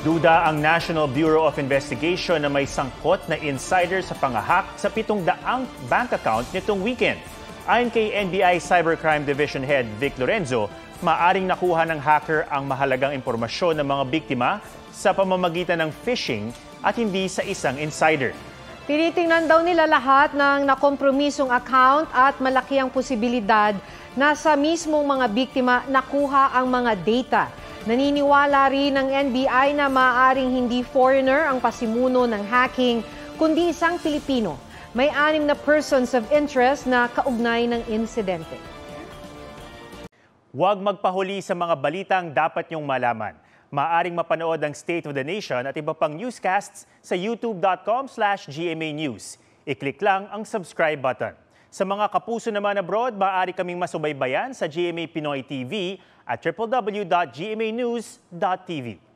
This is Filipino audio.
Duda ang National Bureau of Investigation na may sangkot na insider sa pangahak sa 700 bank account nitong weekend. Ayon kay NBI Cybercrime Division Head Vic Lorenzo, maaring nakuha ng hacker ang mahalagang impormasyon ng mga biktima sa pamamagitan ng phishing at hindi sa isang insider. Tinitingnan daw nila lahat ng nakompromisong account at malaki ang posibilidad na sa mismong mga biktima nakuha ang mga data. Naniniwala rin ng NBI na maaaring hindi foreigner ang pasimuno ng hacking, kundi isang Pilipino. May 6 na persons of interest na kaugnay ng insidente. Huwag magpahuli sa mga balitang dapat niyong malaman. Maaring mapanood ang State of the Nation at iba pang newscasts sa youtube.com/GMA News. I-click lang ang subscribe button. Sa mga kapuso naman abroad, maaari kaming masubaybayan sa GMA Pinoy TV at www.gmanews.tv.